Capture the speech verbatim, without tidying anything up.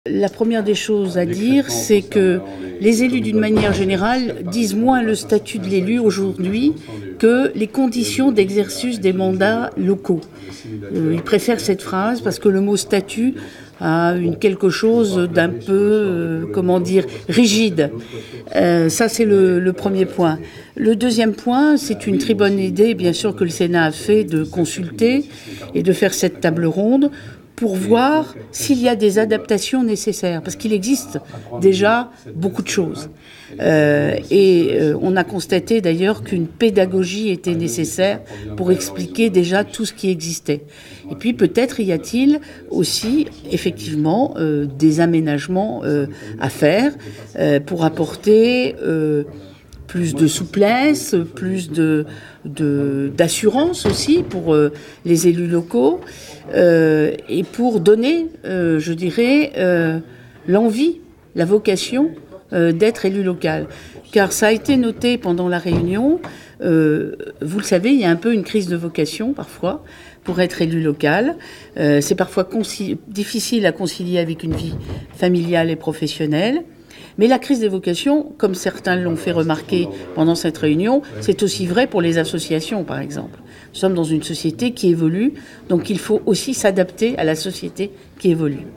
La première des choses à dire, c'est que les élus, d'une manière générale, disent moins le statut de l'élu aujourd'hui que les conditions d'exercice des mandats locaux. Euh, ils préfèrent cette phrase parce que le mot statut a une quelque chose d'un peu, euh, comment dire, rigide. Euh, ça, c'est le, le premier point. Le deuxième point, c'est une très bonne idée, bien sûr, que le Sénat a fait de consulter et de faire cette table ronde pour voir s'il y a des adaptations nécessaires, parce qu'il existe déjà beaucoup de choses. Euh, et euh, on a constaté d'ailleurs qu'une pédagogie était nécessaire pour expliquer déjà tout ce qui existait. Et puis peut-être y a-t-il aussi effectivement euh, des aménagements euh, à faire euh, pour apporter euh, plus de souplesse, plus de, de, d'assurance aussi pour euh, les élus locaux euh, et pour donner, euh, je dirais, euh, l'envie, la vocation euh, d'être élu local. Car ça a été noté pendant la réunion, euh, vous le savez, il y a un peu une crise de vocation parfois pour être élu local. Euh, c'est parfois conci- difficile à concilier avec une vie familiale et professionnelle. Mais la crise des vocations, comme certains l'ont fait remarquer pendant cette réunion, c'est aussi vrai pour les associations, par exemple. Nous sommes dans une société qui évolue, donc il faut aussi s'adapter à la société qui évolue.